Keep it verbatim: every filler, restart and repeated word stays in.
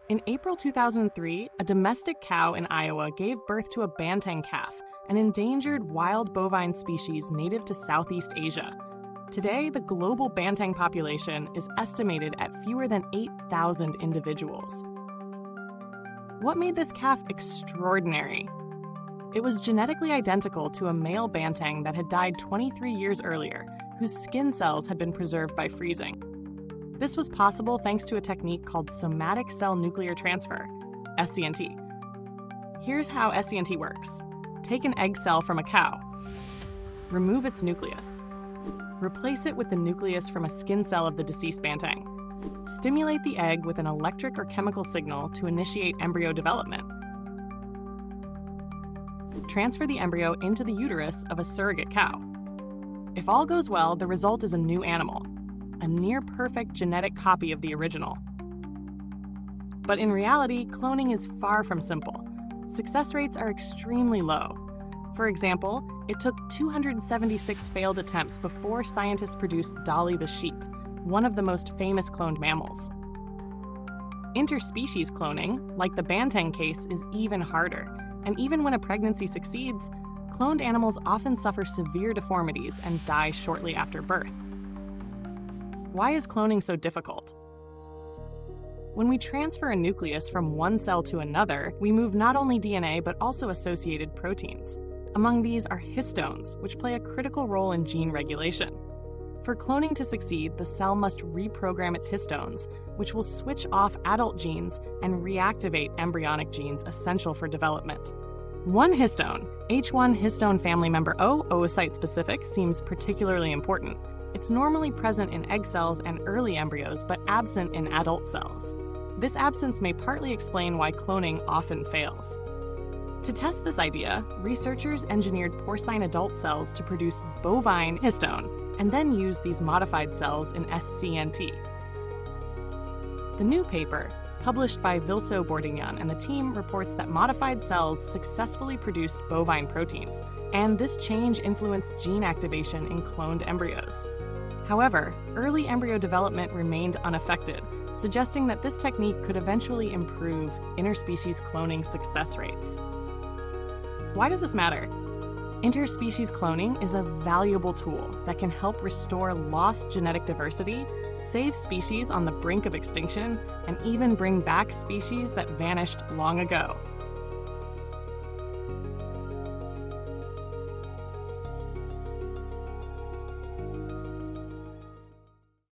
In April two thousand three, a domestic cow in Iowa gave birth to a banteng calf, an endangered wild bovine species native to Southeast Asia. Today, the global banteng population is estimated at fewer than eight thousand individuals. What made this calf extraordinary? It was genetically identical to a male banteng that had died twenty-three years earlier, whose skin cells had been preserved by freezing. This was possible thanks to a technique called somatic cell nuclear transfer, S C N T. Here's how S C N T works. Take an egg cell from a cow. Remove its nucleus. Replace it with the nucleus from a skin cell of the deceased banteng. Stimulate the egg with an electric or chemical signal to initiate embryo development. Transfer the embryo into the uterus of a surrogate cow. If all goes well, the result is a new animal, a near-perfect genetic copy of the original. But in reality, cloning is far from simple. Success rates are extremely low. For example, it took two hundred seventy-six failed attempts before scientists produced Dolly the sheep, one of the most famous cloned mammals. Interspecies cloning, like the banteng case, is even harder, and even when a pregnancy succeeds, cloned animals often suffer severe deformities and die shortly after birth. Why is cloning so difficult? When we transfer a nucleus from one cell to another, we move not only D N A but also associated proteins. Among these are histones, which play a critical role in gene regulation. For cloning to succeed, the cell must reprogram its histones, which will switch off adult genes and reactivate embryonic genes essential for development. One histone, H one histone family member O, oocyte-specific, seems particularly important. It's normally present in egg cells and early embryos, but absent in adult cells. This absence may partly explain why cloning often fails. To test this idea, researchers engineered porcine adult cells to produce bovine histone, and then used these modified cells in S C N T. The new paper, published by Vilso-Bourdignon and the team, reports that modified cells successfully produced bovine proteins, and this change influenced gene activation in cloned embryos. However, early embryo development remained unaffected, suggesting that this technique could eventually improve interspecies cloning success rates. Why does this matter? Interspecies cloning is a valuable tool that can help restore lost genetic diversity, save species on the brink of extinction, and even bring back species that vanished long ago.